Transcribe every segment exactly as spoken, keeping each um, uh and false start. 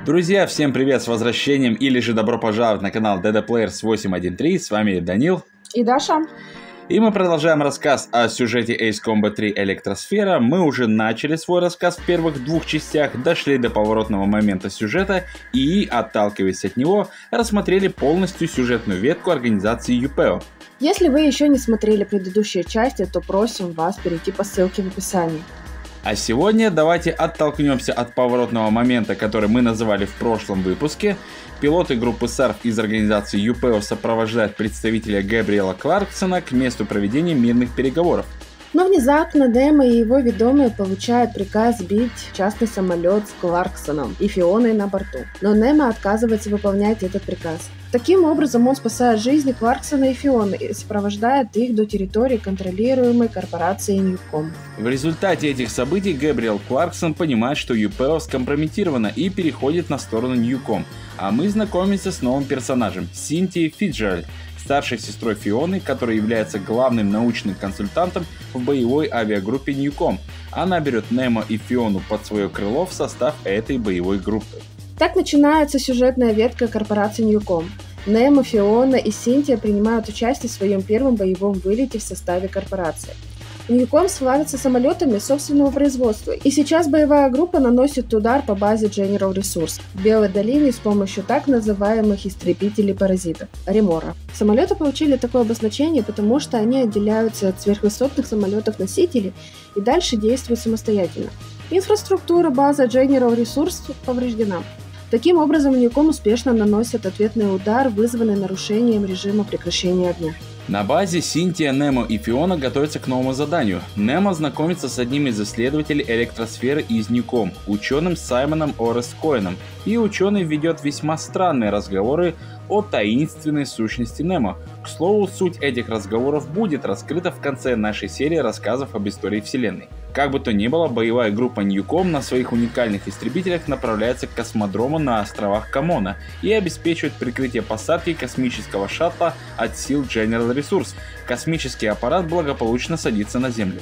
Друзья, всем привет с возвращением или же добро пожаловать на канал ди ди Players восемь один три. С вами Данил и Даша. И мы продолжаем рассказ о сюжете Ace Combat три Электросфера. Мы уже начали свой рассказ в первых двух частях, дошли до поворотного момента сюжета и, отталкиваясь от него, рассмотрели полностью сюжетную ветку организации ЮПЕО. Если вы еще не смотрели предыдущие части, то просим вас перейти по ссылке в описании. А сегодня давайте оттолкнемся от поворотного момента, который мы называли в прошлом выпуске. Пилоты группы САРФ из организации ЮПЕО сопровождают представителя Гэбриэла Кларксона к месту проведения мирных переговоров. Но внезапно Немо и его ведомые получают приказ сбить частный самолет с Кларксоном и Фионой на борту. Но Немо отказывается выполнять этот приказ. Таким образом, он спасает жизни Кларксона и Фионы и сопровождает их до территории, контролируемой корпорацией Ньюком. В результате этих событий Гэбриэл Кларксон понимает, что ЮПЕО скомпрометировано и переходит на сторону Ньюком. А мы знакомимся с новым персонажем – Синтией Фицджеральд, старшей сестрой Фионы, которая является главным научным консультантом в боевой авиагруппе Ньюком. Она берет Немо и Фиону под свое крыло в состав этой боевой группы. Так начинается сюжетная ветка корпорации Ньюком. Немо, Фиона и Синтия принимают участие в своем первом боевом вылете в составе корпорации. Ньюком славится самолетами собственного производства, и сейчас боевая группа наносит удар по базе General Resource в Белой долине с помощью так называемых истребителей-паразитов – Ремора. Самолеты получили такое обозначение, потому что они отделяются от сверхвысотных самолетов-носителей и дальше действуют самостоятельно. Инфраструктура базы General Resource повреждена. Таким образом, Ньюком успешно наносит ответный удар, вызванный нарушением режима прекращения огня. На базе Синтия, Немо и Фиона готовятся к новому заданию. Немо знакомится с одним из исследователей электросферы из Ньюком, ученым Саймоном Орескоеном, и ученый ведет весьма странные разговоры о таинственной сущности Немо. К слову, суть этих разговоров будет раскрыта в конце нашей серии рассказов об истории Вселенной. Как бы то ни было, боевая группа Ньюком на своих уникальных истребителях направляется к космодрому на островах Комона и обеспечивает прикрытие посадки космического шаттла от сил General Resource. Космический аппарат благополучно садится на Землю.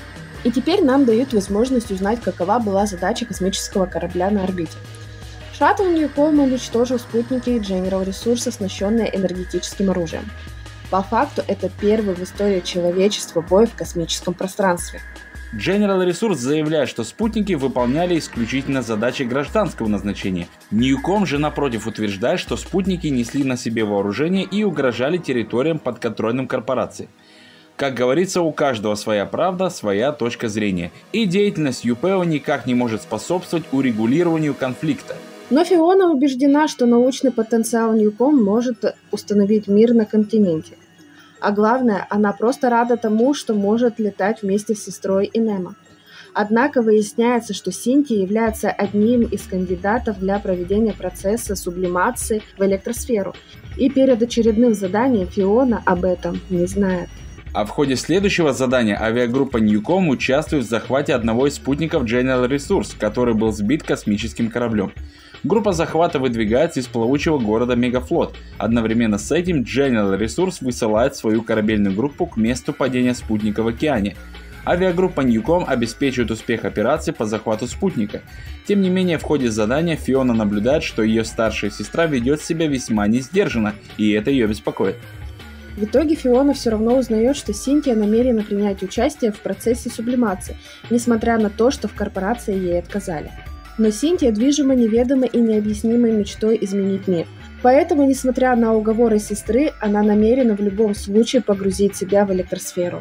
И теперь нам дают возможность узнать, какова была задача космического корабля на орбите. Шаттл Ньюком уничтожил спутники General Resource, оснащенные энергетическим оружием. По факту, это первый в истории человечества бой в космическом пространстве. General Resource заявляет, что спутники выполняли исключительно задачи гражданского назначения. Ньюком же напротив утверждает, что спутники несли на себе вооружение и угрожали территориям подконтрольным корпорации. Как говорится, у каждого своя правда, своя точка зрения. И деятельность ЮПЕО никак не может способствовать урегулированию конфликта. Но Фиона убеждена, что научный потенциал Ньюком может установить мир на континенте. А главное, она просто рада тому, что может летать вместе с сестрой и Немо. Однако выясняется, что Синтия является одним из кандидатов для проведения процесса сублимации в электросферу, и перед очередным заданием Фиона об этом не знает. А в ходе следующего задания авиагруппа Ньюком участвует в захвате одного из спутников General Resource, который был сбит космическим кораблем. Группа захвата выдвигается из плавучего города Мегафлот. Одновременно с этим General Resource высылает свою корабельную группу к месту падения спутника в океане. Авиагруппа Ньюком обеспечивает успех операции по захвату спутника. Тем не менее, в ходе задания Фиона наблюдает, что ее старшая сестра ведет себя весьма несдержанно, и это ее беспокоит. В итоге Фиона все равно узнает, что Синтия намерена принять участие в процессе сублимации, несмотря на то, что в корпорации ей отказали. Но Синтия движима неведомой и необъяснимой мечтой изменить мир. Поэтому, несмотря на уговоры сестры, она намерена в любом случае погрузить себя в электросферу.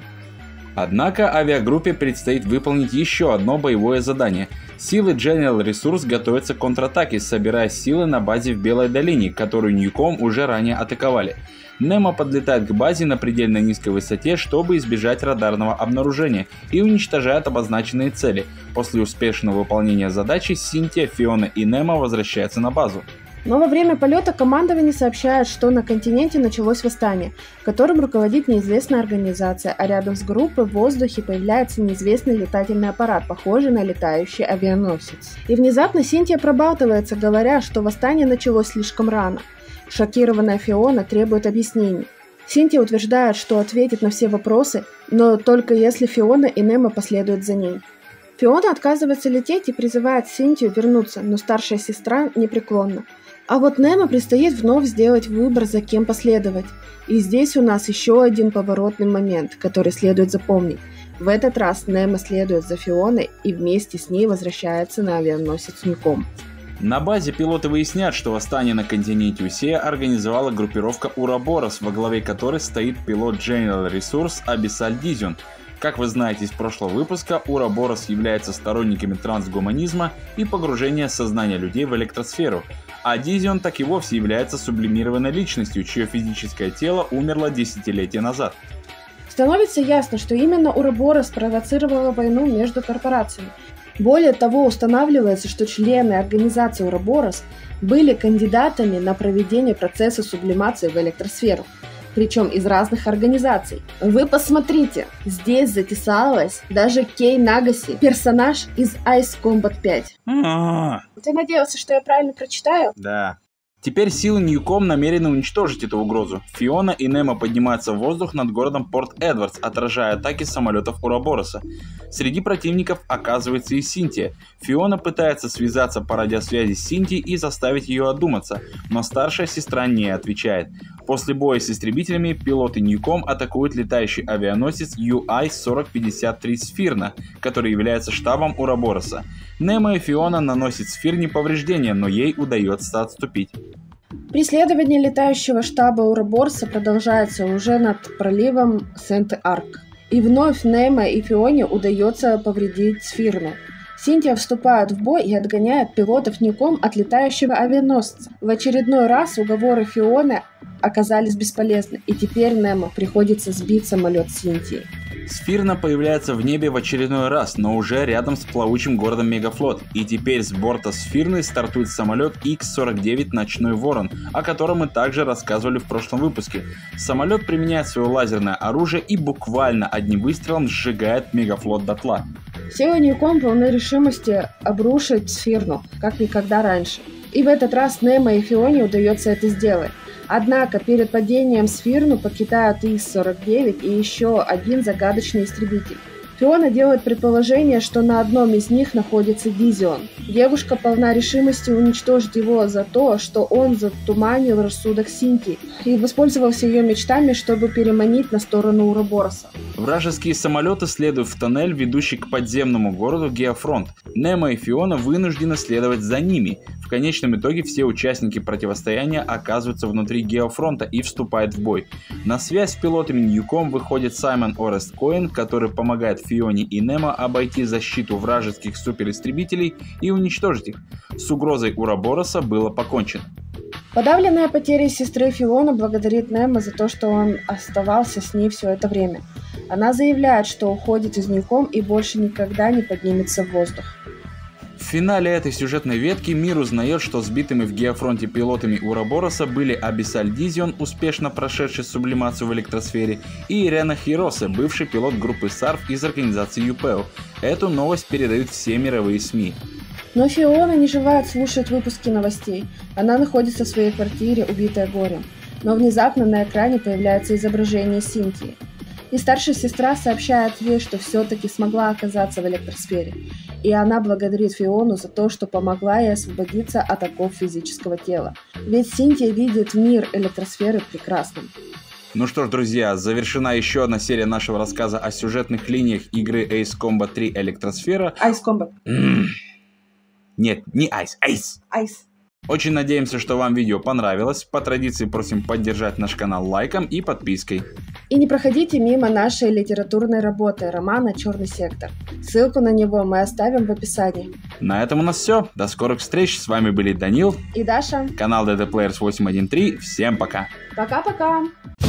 Однако авиагруппе предстоит выполнить еще одно боевое задание. Силы General Resource готовятся к контратаке, собирая силы на базе в Белой долине, которую Ньюком уже ранее атаковали. Немо подлетает к базе на предельно низкой высоте, чтобы избежать радарного обнаружения, и уничтожает обозначенные цели. После успешного выполнения задачи Синтия, Фиона и Немо возвращаются на базу. Но во время полета командование сообщает, что на континенте началось восстание, которым руководит неизвестная организация, а рядом с группой в воздухе появляется неизвестный летательный аппарат, похожий на летающий авианосец. И внезапно Синтия пробалтывается, говоря, что восстание началось слишком рано. Шокированная Фиона требует объяснений. Синтия утверждает, что ответит на все вопросы, но только если Фиона и Немо последуют за ней. Фиона отказывается лететь и призывает Синтию вернуться, но старшая сестра непреклонна. А вот Немо предстоит вновь сделать выбор, за кем последовать. И здесь у нас еще один поворотный момент, который следует запомнить. В этот раз Немо следует за Фионой и вместе с ней возвращается на авианосец Ньюком. На базе пилоты выяснят, что восстание на континенте Усея организовала группировка Ураборос, во главе которой стоит пилот General Resource Абиссаль Дизион. Как вы знаете из прошлого выпуска, Ураборос является сторонниками трансгуманизма и погружения сознания людей в электросферу, а Дизион так и вовсе является сублимированной личностью, чье физическое тело умерло десятилетия назад. Становится ясно, что именно Ураборос спровоцировала войну между корпорациями. Более того, устанавливается, что члены организации Ураборос были кандидатами на проведение процесса сублимации в электросферу, причем из разных организаций. Вы посмотрите, здесь затесалась даже Кей Нагаси, персонаж из Ice Combat пять. А-а-а. Ты надеялся, что я правильно прочитаю? Да. Теперь силы Ньюком намерены уничтожить эту угрозу. Фиона и Немо поднимаются в воздух над городом Порт-Эдвардс, отражая атаки самолетов Урабороса. Среди противников оказывается и Синтия. Фиона пытается связаться по радиосвязи с Синтией и заставить ее одуматься, но старшая сестра не отвечает. После боя с истребителями пилоты Ньюком атакуют летающий авианосец ю ай сорок пятьдесят три Сфирна, который является штабом Урабороса. Немо и Фиона наносят Сфирне повреждения, но ей удается отступить. Преследование летающего штаба Ураборса продолжается уже над проливом Сент-Арк. И вновь Немо и Фионе удается повредить Сфирну. Синтия вступает в бой и отгоняет пилотов Ньюком от летающего авианосца. В очередной раз уговоры Фионы оказались бесполезны, и теперь Немо приходится сбить самолет Синтии. Сфирна появляется в небе в очередной раз, но уже рядом с плавучим городом Мегафлот. И теперь с борта Сфирны стартует самолет икс сорок девять «Ночной Ворон», о котором мы также рассказывали в прошлом выпуске. Самолет применяет свое лазерное оружие и буквально одним выстрелом сжигает Мегафлот дотла. Силы Ньюком полны решимости обрушить Сфирну, как никогда раньше. И в этот раз Немо и Фионе удается это сделать. Однако перед падением Сфирну покидают икс сорок девять и еще один загадочный истребитель. Фиона делает предположение, что на одном из них находится Дизион. Девушка полна решимости уничтожить его за то, что он затуманил рассудок Синтии и воспользовался ее мечтами, чтобы переманить на сторону Урабороса. Вражеские самолеты следуют в тоннель, ведущий к подземному городу Геофронт. Немо и Фиона вынуждены следовать за ними. В конечном итоге все участники противостояния оказываются внутри Геофронта и вступают в бой. На связь с пилотами Ньюком выходит Саймон Орест Коэн, который помогает Фионе и Немо обойти защиту вражеских суперистребителей и уничтожить их. С угрозой Урабороса было покончено. Подавленная потерей сестры Фиона благодарит Немо за то, что он оставался с ней все это время. Она заявляет, что уходит из Ньюком и больше никогда не поднимется в воздух. В финале этой сюжетной ветки мир узнает, что сбитыми в Геофронте пилотами Урабороса были Абиссаль Дизион, успешно прошедший сублимацию в электросфере, и Ирена Хиросе, бывший пилот группы Сарф из организации ЮПЭО. Эту новость передают все мировые СМИ. Но Фиона не желает слушать выпуски новостей. Она находится в своей квартире, убитая горем. Но внезапно на экране появляется изображение Синтии. И старшая сестра сообщает ей, что все-таки смогла оказаться в электросфере. И она благодарит Фиону за то, что помогла ей освободиться от оков физического тела. Ведь Синтия видит мир электросферы прекрасным. Ну что ж, друзья, завершена еще одна серия нашего рассказа о сюжетных линиях игры Ace Combat три Электросфера. Ice Combat. Mm. Нет, не Ice, Ace. Ice. Очень надеемся, что вам видео понравилось. По традиции просим поддержать наш канал лайком и подпиской. И не проходите мимо нашей литературной работы романа «Черный сектор». Ссылку на него мы оставим в описании. На этом у нас все. До скорых встреч. С вами были Данил и Даша. Канал ди ди Players восемь один три. Всем пока. Пока-пока.